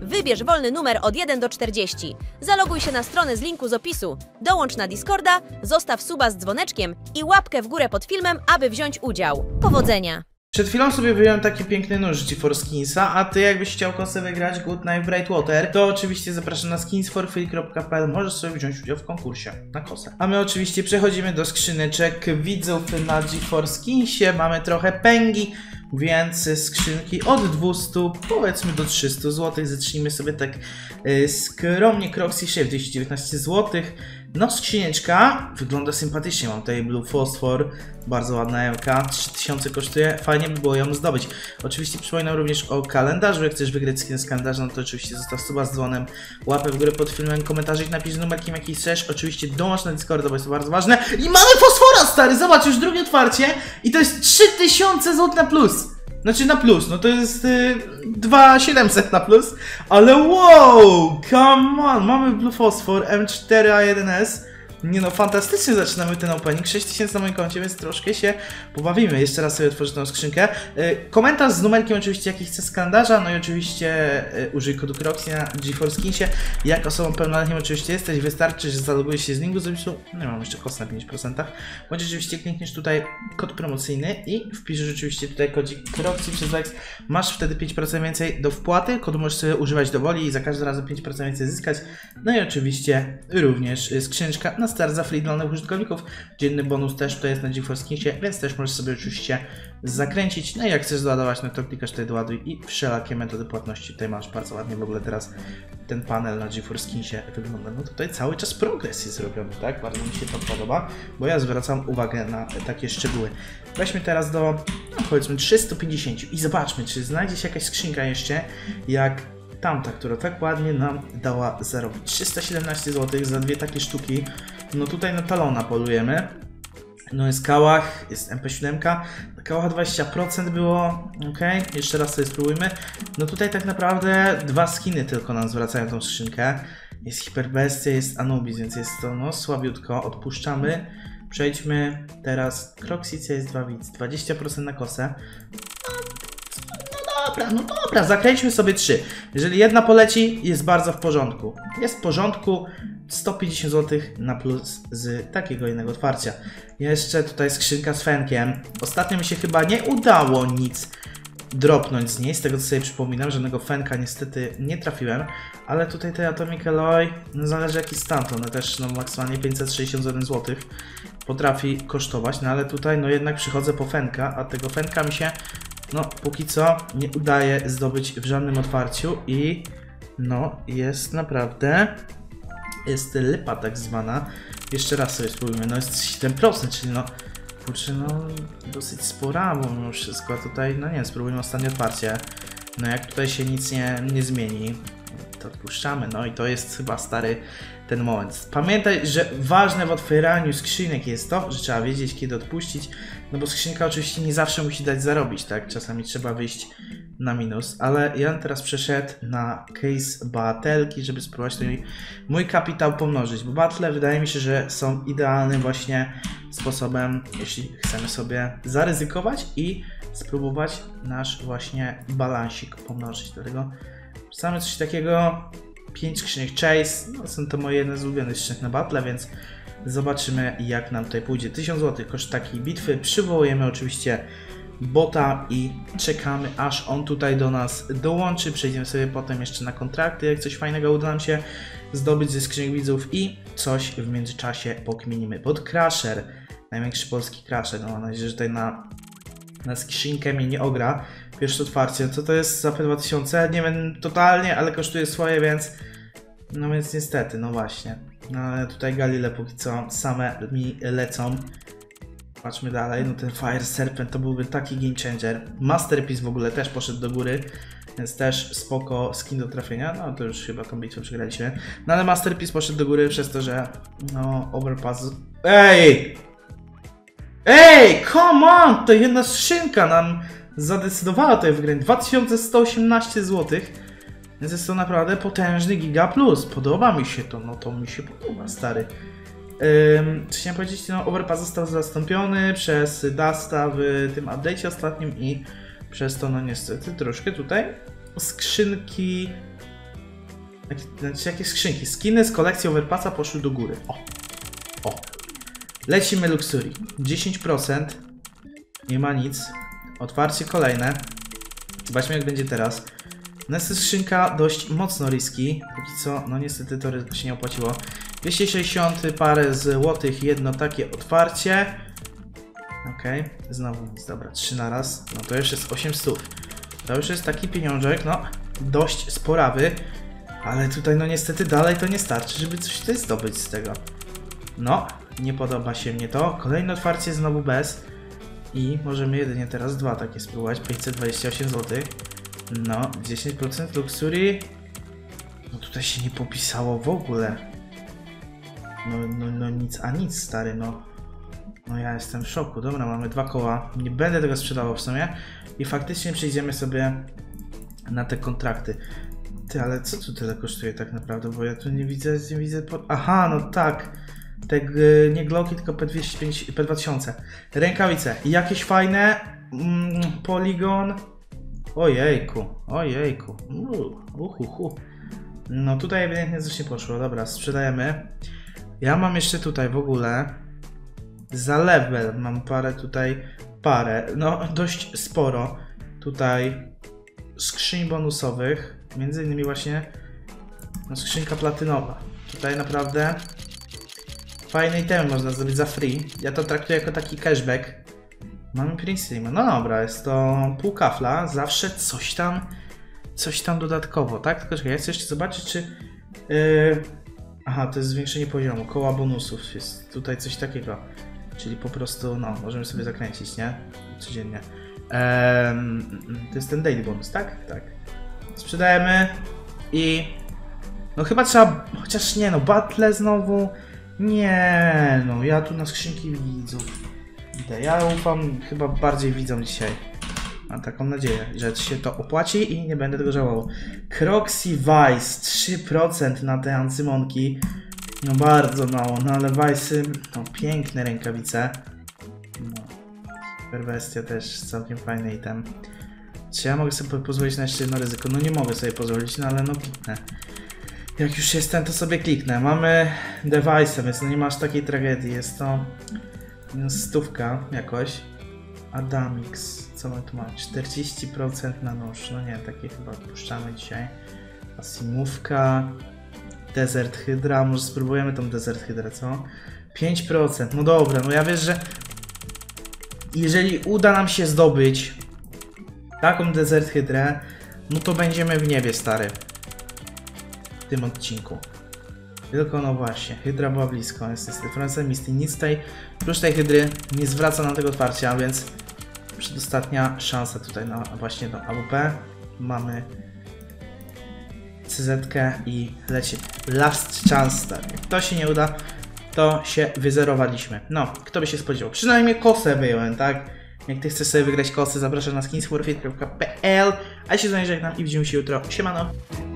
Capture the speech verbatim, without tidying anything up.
Wybierz wolny numer od jeden do czterdziestu. Zaloguj się na stronę z linku z opisu. Dołącz na Discorda, zostaw suba z dzwoneczkiem i łapkę w górę pod filmem, aby wziąć udział. Powodzenia! Przed chwilą sobie wyjąłem taki piękny nóż GeForce Skinsa, a ty jakbyś chciał kosę wygrać Good Knife Brightwater, to oczywiście zapraszam na skins for free kropka p l, możesz sobie wziąć udział w konkursie na kosę. A my oczywiście przechodzimy do skrzyneczek widzów na GeForce Skinsie, mamy trochę pęgi, więc skrzynki od dwustu powiedzmy do trzystu złotych, zacznijmy sobie tak yy, skromnie. Croxy Shave dwieście dziewiętnaście złotych. No skrzyneczka wygląda sympatycznie, mam tutaj Blue Phosphor, bardzo ładna emka, trzy tysiące kosztuje, fajnie by było ją zdobyć. Oczywiście przypominam również o kalendarzu, jak chcesz wygrać skin z kalendarza, no to oczywiście zostaw suba z dzwonem, łapę w górę pod filmem, komentarzyk, napisz numerkiem jaki chcesz, oczywiście dołącz na Discorda, bo jest to bardzo ważne. I mamy fosfora, stary, zobacz, już drugie otwarcie i to jest trzy tysiące złotych na plus. Znaczy na plus, no to jest yy, dwa tysiące siedemset na plus, ale wow, come on, mamy Blue Phosphor M cztery A jeden S. Nie no, fantastycznie zaczynamy ten opening, sześć tysięcy na moim koncie, więc troszkę się pobawimy. Jeszcze raz sobie otworzę tą skrzynkę. Yy, komentarz z numerkiem oczywiście jaki chcę z kalendarza, no i oczywiście yy, użyj kodu Croxy na GeForce Skinsie. Jak osobą pełnoletnią oczywiście jesteś, wystarczy, że zalogujesz się z linku z opisu, no mam jeszcze koszt na pięć procent, bądź oczywiście klikniesz tutaj kod promocyjny i wpiszesz rzeczywiście tutaj kodzik Croxy przez X, masz wtedy pięć procent więcej do wpłaty, kodu możesz sobie używać do woli i za każdym razem pięć procent więcej zyskać. No i oczywiście również yy, skrzyneczka na start za free dla nowych użytkowników. Dzienny bonus też tutaj jest na GeForce Skinsie, więc też możesz sobie oczywiście zakręcić. No i jak chcesz doładować, no to klikasz tutaj doładuj i wszelakie metody płatności. Tutaj masz bardzo ładnie w ogóle teraz ten panel na GeForce Skinsie wygląda. No tutaj cały czas progres jest zrobiony, tak? Bardzo mi się to podoba, bo ja zwracam uwagę na takie szczegóły. Weźmy teraz do, no powiedzmy trzystu pięćdziesięciu i zobaczmy, czy znajdzie się jakaś skrzynka jeszcze, jak tamta, która tak ładnie nam dała zarobić. trzysta siedemnaście złotych za dwie takie sztuki. No tutaj na talona polujemy. No jest kałach, jest M P siedem. Na kałacha dwadzieścia procent było. Ok, jeszcze raz sobie spróbujmy. No tutaj tak naprawdę dwa skiny tylko nam zwracają tą skrzynkę. Jest Hiperbestia, jest Anubis, więc jest to no słabiutko. Odpuszczamy. Przejdźmy teraz Croxy C S dwa Widz, dwadzieścia procent na kosę. Dobra, no dobra, zakręćmy sobie trzy. Jeżeli jedna poleci, jest bardzo w porządku. Jest w porządku, sto pięćdziesiąt złotych na plus z takiego innego otwarcia. Jeszcze tutaj skrzynka z fenkiem. Ostatnio mi się chyba nie udało nic dropnąć z niej, z tego co sobie przypominam, żadnego fenka niestety nie trafiłem. Ale tutaj tej Atomic Alloy, no zależy jaki stan, to one też no maksymalnie pięćset sześćdziesiąt jeden złotych potrafi kosztować. No ale tutaj no jednak przychodzę po fenka, a tego fenka mi się no póki co nie udaje zdobyć w żadnym otwarciu i no jest naprawdę, jest lipa tak zwana. Jeszcze raz sobie spróbujmy, no jest siedem procent, czyli no kurczę, no dosyć spora, bo mimo wszystko tutaj, no nie, spróbujmy ostatnie otwarcie. No jak tutaj się nic nie, nie zmieni, to odpuszczamy, no i to jest chyba stary ten moment. Pamiętaj, że ważne w otwieraniu skrzynek jest to, że trzeba wiedzieć kiedy odpuścić, no bo skrzynka oczywiście nie zawsze musi dać zarobić, tak? Czasami trzeba wyjść na minus, ale ja teraz przeszedł na case batelki, żeby spróbować tutaj mój kapitał pomnożyć, bo battle wydaje mi się, że są idealnym właśnie sposobem, jeśli chcemy sobie zaryzykować i spróbować nasz właśnie balansik pomnożyć. Dlatego same coś takiego, pięć skrzynek chase, no są to moje jedne z ulubionych skrzynek na battle, więc zobaczymy jak nam tutaj pójdzie. tysiąc złotych koszt takiej bitwy, przywołujemy oczywiście bota i czekamy aż on tutaj do nas dołączy, przejdziemy sobie potem jeszcze na kontrakty, jak coś fajnego uda nam się zdobyć ze skrzynek widzów i coś w międzyczasie pokminimy. Bot Crusher, największy polski Crusher, no mam nadzieję, że tutaj na, na skrzynkę mnie nie ogra. Pierwsze otwarcie, co to jest za P dwa tysiące? Nie wiem totalnie, ale kosztuje swoje, więc no więc niestety, no właśnie. No ale tutaj Galile póki co same mi lecą. Patrzmy dalej, no ten Fire Serpent to byłby taki game changer. Masterpiece w ogóle też poszedł do góry, więc też spoko skin do trafienia. No to już chyba tą bitwę przegraliśmy. No ale Masterpiece poszedł do góry przez to, że no Overpass... Ej! Ej, come on! To jedna skrzynka nam zadecydowała tutaj wygrać. dwa tysiące sto osiemnaście złotych. Więc jest to naprawdę potężny Giga Plus. Podoba mi się to, no to mi się podoba, stary. Um, co chciałem powiedzieć, no Overpass został zastąpiony przez Dusta w tym update'cie ostatnim i przez to no niestety troszkę tutaj skrzynki Jak, znaczy jakie skrzynki? Skiny z kolekcji Overpassa poszły do góry. O! O! Lecimy Luxury. dziesięć procent. Nie ma nic. Otwarcie kolejne. Zobaczmy jak będzie teraz. No jest to skrzynka dość mocno riski. Póki co, no niestety to ryzyko się nie opłaciło. dwieście sześćdziesiąt parę złotych, jedno takie otwarcie. Okej, okay. Znowu nic, dobra, trzy na raz. No to już jest osiemset. To już jest taki pieniążek, no dość sporawy. Ale tutaj no niestety dalej to nie starczy, żeby coś tutaj zdobyć z tego. No, nie podoba się mnie to. Kolejne otwarcie znowu bez. I możemy jedynie teraz dwa takie spróbować. pięćset dwadzieścia osiem złotych. No, dziesięć procent Luxury. No tutaj się nie popisało w ogóle. No, no, no nic, a nic stary, no. No ja jestem w szoku. Dobra, mamy dwa koła. Nie będę tego sprzedawał w sumie. I faktycznie przejdziemy sobie na te kontrakty. Ty, ale co tu tyle kosztuje tak naprawdę? Bo ja tu nie widzę, nie widzę... Po... Aha, no tak. Te nie Glocki, tylko P dwieście pięćdziesiąt, P dwa tysiące. Rękawice. Jakieś fajne. Mm, Polygon. Ojejku, ojejku. Uhuhu. No tutaj ewidentnie coś nie poszło. Dobra, sprzedajemy. Ja mam jeszcze tutaj w ogóle za level. Mam parę tutaj, parę. No dość sporo. Tutaj skrzyń bonusowych. Między innymi właśnie no, skrzynka platynowa. Tutaj naprawdę fajne itemy można zrobić za free. Ja to traktuję jako taki cashback. Mamy Prince Stream. No dobra, jest to pół kafla. Zawsze coś tam, coś tam dodatkowo, tak? Tylko czekaj, ja chcę jeszcze zobaczyć, czy... Yy... Aha, to jest zwiększenie poziomu. Koła bonusów. Jest tutaj coś takiego. Czyli po prostu, no, możemy sobie zakręcić, nie? Codziennie. Eee, to jest ten daily bonus, tak? Tak. Sprzedajemy i... No chyba trzeba... Chociaż nie, no, battle znowu... Nie, no, ja tu na skrzynki widzów idę. Ja ufam chyba bardziej widzom dzisiaj. Mam taką nadzieję, że się to opłaci i nie będę tego żałował. Croxy Vice, trzy procent na te ancymonki. No bardzo mało, no ale Vice'y, no piękne rękawice. No, Superbestia też całkiem fajny item. Czy ja mogę sobie pozwolić na jeszcze jedno ryzyko? No nie mogę sobie pozwolić, no ale no kliknę. Jak już jestem, to sobie kliknę. Mamy Device'a, więc no nie masz takiej tragedii. Jest to stówka jakoś. Adamix, co my tu mamy? czterdzieści procent na nóż. No nie, takie chyba puszczamy dzisiaj. Asimówka. Desert Hydra. Może spróbujemy tą Desert Hydrę, co? pięć procent. No dobra, no ja wiesz, że jeżeli uda nam się zdobyć taką Desert Hydrę, no to będziemy w niebie, stary. W tym odcinku. Tylko no właśnie, Hydra była blisko, jest Francja Misty. Nic tutaj, prócz tej Hydry, nie zwraca nam tego otwarcia, więc przedostatnia szansa tutaj na właśnie do A W P. Mamy C Z-kę i leci. Last chance, tak. Jak to się nie uda, to się wyzerowaliśmy. No, kto by się spodziewał? Przynajmniej kosę wyjąłem, tak? Jak ty chcesz sobie wygrać kosy, zapraszam na skinsforfeit kropka p l. A ja się z wami żegnam i widzimy się jutro. Siemano!